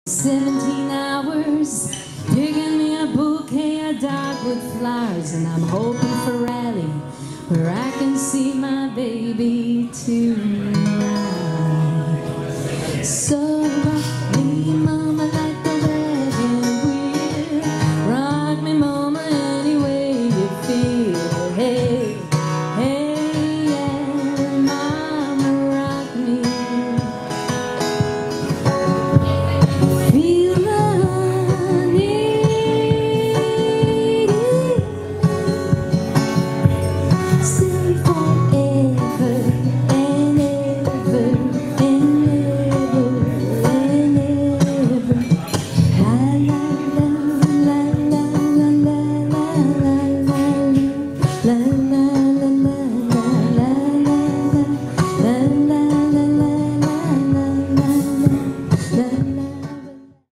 17 hours, picking me a bouquet of dogwood flowers, and I'm hoping for rally where I can see my baby tonight. So